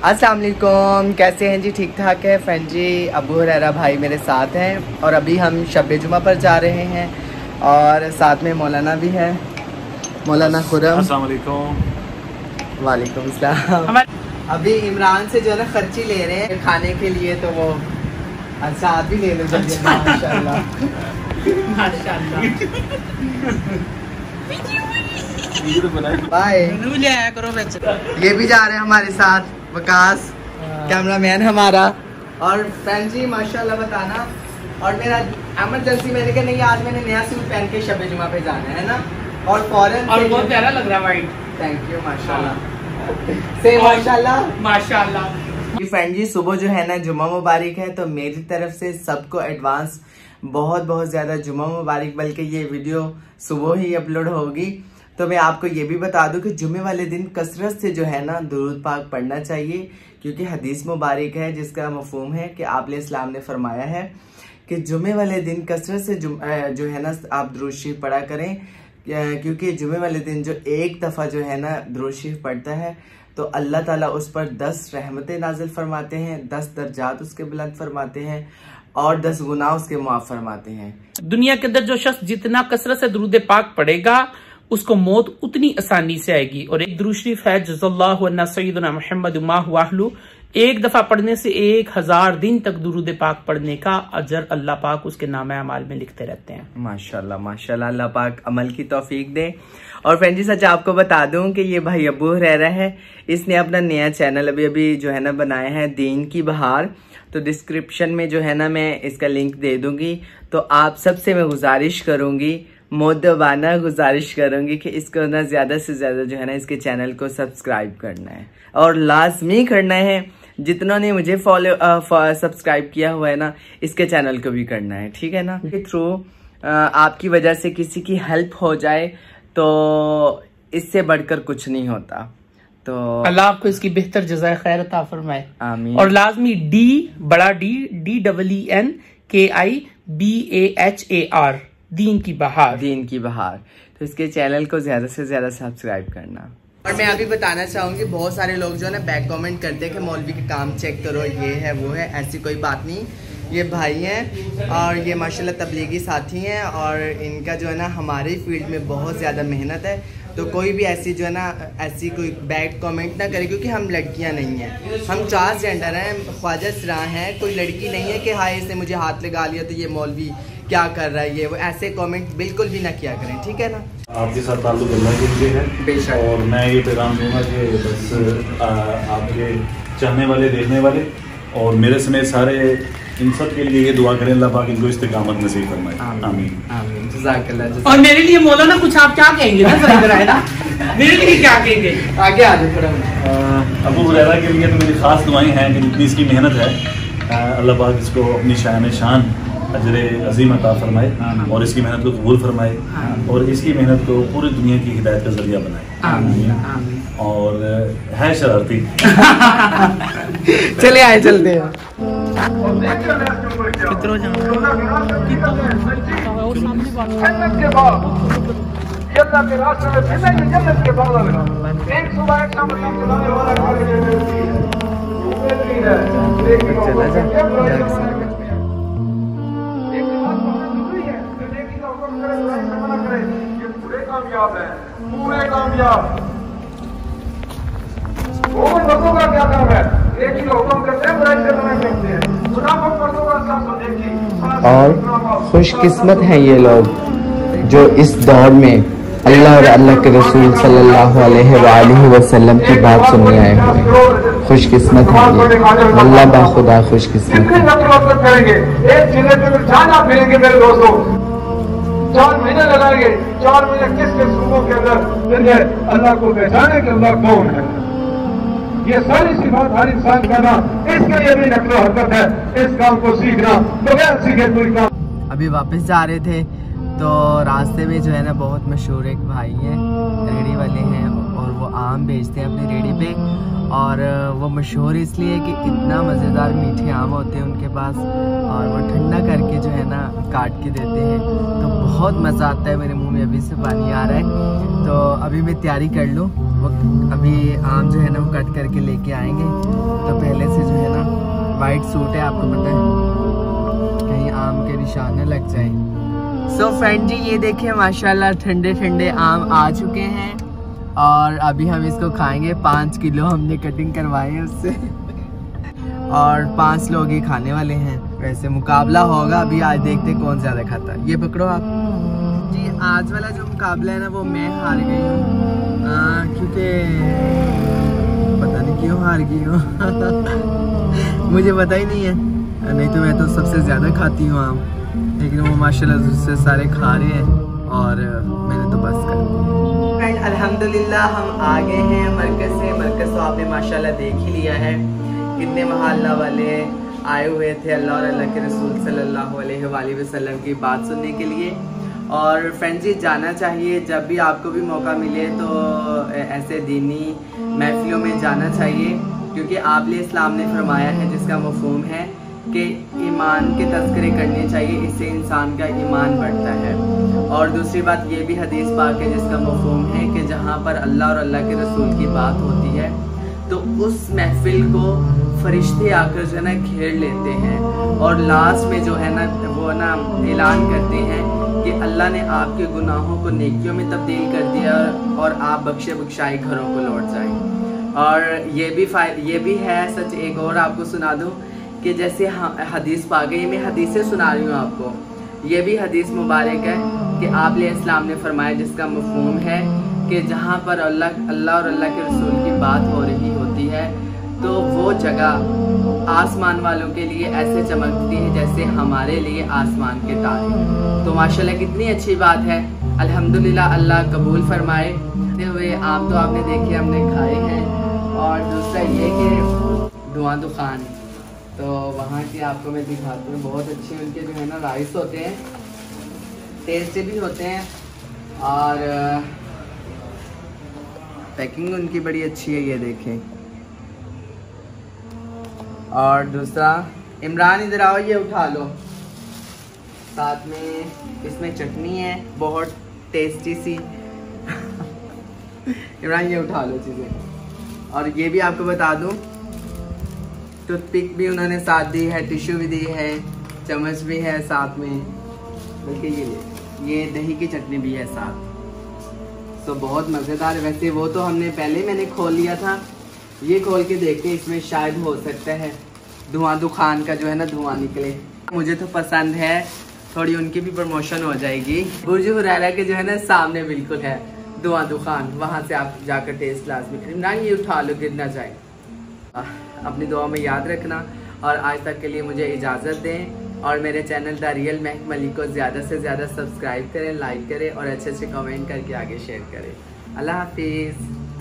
अस्सलाम वालेकुम, कैसे हैं जी? ठीक ठाक है फ्रेंड जी। अबू हुरैरा भाई मेरे साथ हैं और अभी हम शब जुमा पर जा रहे हैं और साथ में मौलाना भी है, मौलाना खुरम। अस्सलाम वालेकुम। वालेकुम अस्सलाम। अभी इमरान से जो है ना खर्ची ले रहे हैं खाने के लिए, तो वो अच्छा आप भी ले लो जल्दी। माशाल्लाह माशाल्लाह। बाय। ये भी जा रहे हैं हमारे साथ, वकास कैमरामैन हमारा। और फ्रेंड जी माशाल्लाह बताना। और मेरा एमरजेंसी मैंने कहा नहीं, आज मैंने नया सूट पहन के शब जुमा पे जाना है ना, और फौरन और बहुत प्यारा लग रहा है वाइट। थैंक यू माशाल्लाह से माशाल्लाह माशाल्लाह। फ्रेंड जी सुबह जो है ना जुमा मुबारक है, तो मेरी तरफ से सबको एडवांस बहुत बहुत ज़्यादा जुमा मुबारक। बल्कि ये वीडियो सुबह ही अपलोड होगी, तो मैं आपको ये भी बता दूं कि जुमे वाले दिन कसरत से जो है ना दुरूद पाक पढ़ना चाहिए, क्योंकि हदीस मुबारक है जिसका मफहूम है कि आप इस्लाम ने फरमाया है कि जुमे वाले दिन कसरत से जो है ना आप दुरूद शरीफ पढ़ा करें, क्योंकि जुमे वाले दिन जो एक दफ़ा जो है ना दुरूद शरीफ पढ़ता है तो अल्लाह ताला उस पर 10 रहमतें नाजिल फरमाते हैं, 10 दर्जात उसके बुलंद फरमाते हैं और 10 गुनाह उसके मुआफ फरमाते हैं। दुनिया के अंदर जो शख्स जितना कसरत से दुरूद पाक पढ़ेगा उसको मौत उतनी आसानी से आएगी। और एक दुरूद शरीफ है जज़ल्लाहु अन्ना सय्यदना मुहम्मद माहु अहलु, एक दफा पढ़ने से 1000 दिन तक दुरूद पाक पढ़ने का अजर अल्लाह पाक उसके नामे अमाल में लिखते रहते हैं। माशाल्लाह माशाल्लाह, अल्लाह पाक अमल की तौफीक दे। और फ्रेंड जी सच आपको बता दूं कि ये भाई अबू हुरैरा है, इसने अपना नया चैनल अभी जो है ना बनाया है दीन की बहार। तो डिस्क्रिप्शन में जो है ना मैं इसका लिंक दे दूंगी। तो आप सबसे मैं गुजारिश करूंगी, मोदबाना गुजारिश करूंगी कि इसको ना ज्यादा से ज्यादा जो है ना इसके चैनल को सब्सक्राइब करना है और लाजमी करना है। जितनों ने मुझे सब्सक्राइब किया हुआ है ना, इसके चैनल को भी करना है, ठीक है ना। के थ्रू आपकी वजह से किसी की हेल्प हो जाए तो इससे बढ़कर कुछ नहीं होता। तो अल्लाह आपको इसकी बेहतर जज़ाए खैर अता फरमाए, आमीन। और लाजमी बड़ा DEENKIBAHAR दीन की बहार, दीन की बहार। तो इसके चैनल को ज्यादा से ज्यादा सब्सक्राइब करना। और मैं अभी बताना चाहूंगी, बहुत सारे लोग जो है ना बैक कमेंट करते हैं कि मौलवी के काम चेक करो, ये है वो है। ऐसी कोई बात नहीं, ये भाई हैं और ये माशाल्लाह तबलीगी साथी हैं और इनका जो है ना हमारी फील्ड में बहुत ज़्यादा मेहनत है। तो कोई भी ऐसी जो है ना ऐसी कोई बैड कमेंट ना करे, क्योंकि हम लड़कियां नहीं हैं, हम ट्रांसजेंडर हैं, ख्वाजा सरा हैं, कोई लड़की नहीं है कि हाय इसने मुझे हाथ लगा लिया तो ये मौलवी क्या कर रहा है, ये वो ऐसे कमेंट बिल्कुल भी ना किया करें, ठीक है ना। आपके साथ ताल्लुक अल्लाह के लिए है बेशक। और मैं ये पैगाम दूंगा कि बस आपके चाहने वाले, देखने वाले और मेरे समेत सारे इन सब के लिए ये दुआ करें, अल्लाह पाक इनको इस्तिकामत नसीब फरमाए, आमीन आमीन। जज़ाकल्लाह। और मेरे लिए मौलाना कुछ आप क्या कहेंगे ना, जरा इधर आए ना, मेरे लिए क्या कहेंगे? आगे आ जाओ थोड़ा। अबू हुरैरा के लिए तो मेरी खास दुआएं हैं कि जितनी इसकी मेहनत है अल्लाह पाक इसको अपनी शान अजर अजीम अता फरमाए और इसकी मेहनत को कबूल फरमाए और इसकी मेहनत को पूरी दुनिया की हिदायत का जरिया बनाए। और है शरारती। चले आए चलते हैं। पूरे कामयाब वो लोगों का क्या काम है, एक ही हुक्म करते हैं, बुराई से मना करते हैं, मुनाफिक मर्दों का सब समझेगी। और खुशकिस्मत हैं ये लोग जो इस दौर में अल्लाह और अल्लाह के रसूल सल्लल्लाहु अलैहि वसल्लम की बात सुनने आए हुए। खुशकिस्मत है ये, अल्लाह बाखुदा खुशकिस्मत करेंगे। एक जिले पे जाना फिरेंगे मेरे दोस्तों, 4 महीने लगाएंगे, 4 महीने किस किस सूबों के अंदर अल्लाह को पहचाने कि अल्लाह कौन है। ये सारी सिफात हर इंसान का ना, इसके लिए भी नक्ल हरकत है, इस काम को सीखना, बगैर सीखे कोई काम। अभी वापस जा रहे थे तो रास्ते में जो है ना बहुत मशहूर एक भाई हैं, रेडी वाले हैं और वो आम बेचते हैं अपनी रेडी पे। और वो मशहूर इसलिए कि इतना मज़ेदार मीठे आम होते हैं उनके पास और वो ठंडा करके जो है ना काट के देते हैं, तो बहुत मज़ा आता है। मेरे मुंह में अभी से पानी आ रहा है। तो अभी मैं तैयारी कर लूँ, वो अभी आम जो है ना वो कट करके लेके आएंगे वाइट सूट है, आपको पता है, कहीं आम के निशान न लग जाए। सो फ्रेंड जी ये देखिए माशाल्लाह ठंडे ठंडे आम आ चुके हैं और अभी हम इसको खाएंगे। 5 किलो हमने कटिंग करवाए हैं उससे और 5 लोग ही खाने वाले हैं। वैसे मुकाबला होगा, अभी आज देखते कौन ज़्यादा खाता है। ये पकड़ो आप जी। आज वाला जो मुकाबला है ना वो मैं हार गई हूँ, क्योंकि पता नहीं क्यों हार गई हूँ मुझे पता ही नहीं है, नहीं तो मैं तो सबसे ज़्यादा खाती हूँ आम, लेकिन वो माशाल्लाह से सारे खा रहे हैं और मैंने तो बस कर दिया। फ्रेंड अल्हम्दुलिल्लाह हम आ गए हैं मरकज़ से। मरकज़ तो आपने माशाल्लाह देख ही लिया है, कितने मोहल्ला वाले आए हुए थे अल्लाह और अल्लाह के रसूल सल्लल्लाहु अलैहि वसल्लम की बात सुनने के लिए। और फ्रेंड्स जी जाना चाहिए, जब भी आपको भी मौका मिले तो ऐसे दीनी महफिलों में जाना चाहिए, क्योंकि आपने इस्लाम ने फरमाया है जिसका मफ़हूम है कि ईमान के तज़किरे करने चाहिए, इससे इंसान का ईमान बढ़ता है। और दूसरी बात ये भी हदीस पाक है जिसका मफ़हूम है कि जहाँ पर अल्लाह और अल्लाह के रसूल की बात होती है तो उस महफिल को फरिश्ते आकर जो है ना घेर लेते हैं और लास्ट में जो है ना वो ना ऐलान करते हैं कि अल्लाह ने आपके गुनाहों को नेकियों में तब्दील कर दिया और आप बख्शे बख्शाई घरों को लौट जाएं। और ये भी है सच। एक और आपको सुना दूं कि जैसे हदीस पा गई, मैं हदीसें सुना रही हूँ आपको, ये भी हदीस मुबारक है कि आप इस्लाम ने फरमाया जिसका मफ़हूम है कि जहाँ पर अल्लाह और अल्लाह के रसूल की बात हो रही होती है तो वो जगह आसमान वालों के लिए ऐसे चमकती है जैसे हमारे लिए आसमान के तारे। तो माशाल्लाह कितनी अच्छी बात है। अल्हम्दुलिल्लाह अल्लाह कबूल फरमाए। हुए आम तो आपने देखे हमने खाए हैं। और दूसरा ये कि धुआं दुकान, तो वहाँ की आपको मैं दिखाती हूँ, बहुत अच्छे उनके जो है ना राइस होते हैं, टेस्टी भी होते हैं और पैकिंग उनकी बड़ी अच्छी है, ये देखें। और दूसरा इमरान इधर आओ, ये उठा लो, साथ में इसमें चटनी है बहुत टेस्टी सी इमरान ये उठा लो चीज़ें। और ये भी आपको बता दूं टूथपिक भी उन्होंने साथ दी है, टिश्यू भी दी है, चम्मच भी है साथ में, बल्कि ये दही की चटनी भी है साथ। तो बहुत मज़ेदार। वैसे वो तो मैंने खोल लिया था, ये खोल के देखते हैं, इसमें शायद हो सकता है धुआं दुकान का जो है ना धुआं निकले। मुझे तो पसंद है, थोड़ी उनकी भी प्रमोशन हो जाएगी। बुर्ज हुरैरा के जो है ना सामने बिल्कुल है धुआं दुकान, वहाँ से आप जाकर टेस्ट लाजमी ना, ये उठा लो गिर ना जाए। अपनी दुआ में याद रखना और आज तक के लिए मुझे इजाज़त दें और मेरे चैनल द रियल महक मलिक को ज़्यादा से ज़्यादा सब्सक्राइब करें, लाइक करें और अच्छे अच्छे कमेंट करके आगे शेयर करें। अल्लाह हाफिज़।